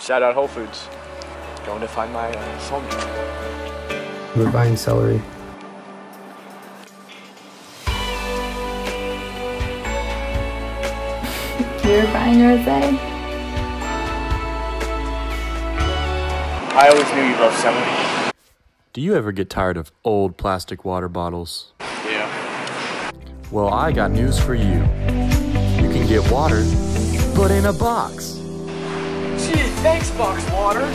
Shout out Whole Foods. Going to find my soulmate. We're buying celery. You're buying rosé? I always knew you loved celery. Do you ever get tired of old plastic water bottles? Yeah. Well, I got news for you. You can get water, but in a box. Gee, thanks, Box Water.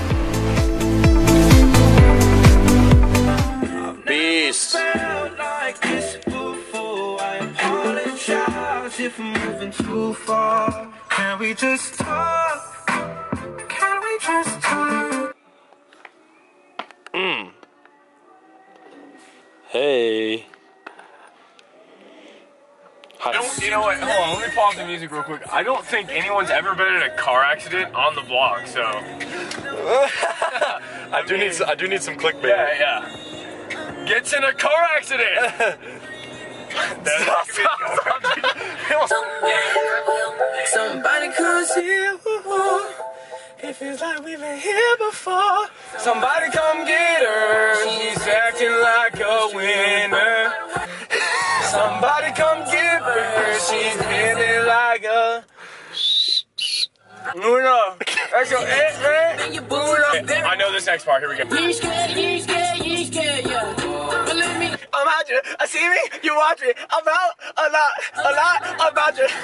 Beast. If I'm moving too far, can we just talk? Can we just talk? Hey. You know what? Hold on, let me pause the music real quick. I don't think anyone's ever been in a car accident on the vlog, so. I do need some clickbait. Yeah. Gets in a car accident! Somebody comes here, it feels like we've been here before. Somebody come get her, she's acting like a winner. Somebody come get her, she's living like a... Uno. That's your aunt, man. Uno. I know this next part, here we go. You scared, yeah. Believe me. I'm out you. I see me, you watch me. I'm out a lot about you.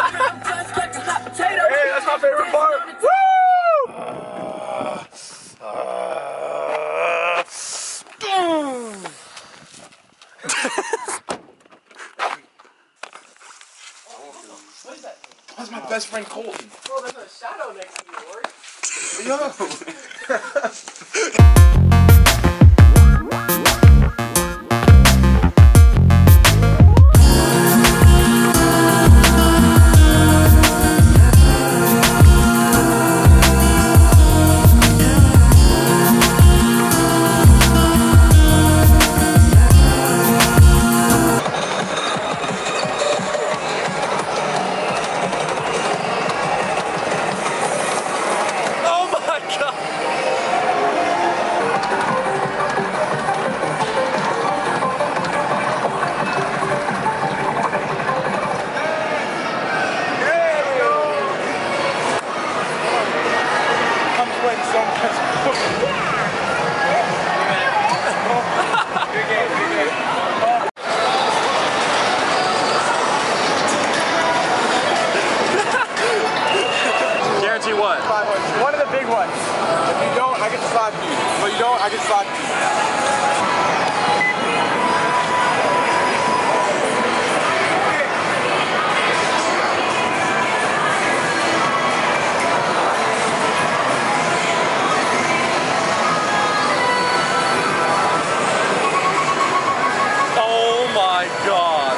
Hey, that's my favorite part. Woo! What is that? That's my best friend Colton. Oh, there's a shadow next to you, Lori. Yo. Guarantee what? 500. One of the big ones. If you don't, I get to slap you. But you don't, I get to slap you. Oh my god.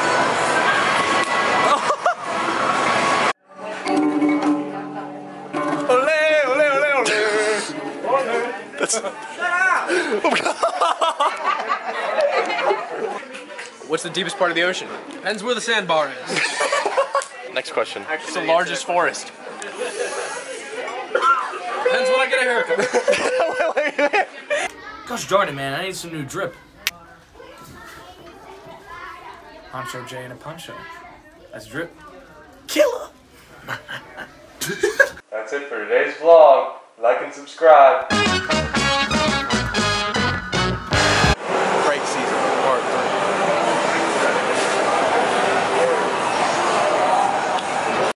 What's the deepest part of the ocean? Depends where the sandbar is. Next question. It's the largest forest. Depends when I get a haircut. Gosh darn it, man, I need some new drip. Honcho J and a poncho. That's drip. Killer! That's it for today's vlog. Like and subscribe.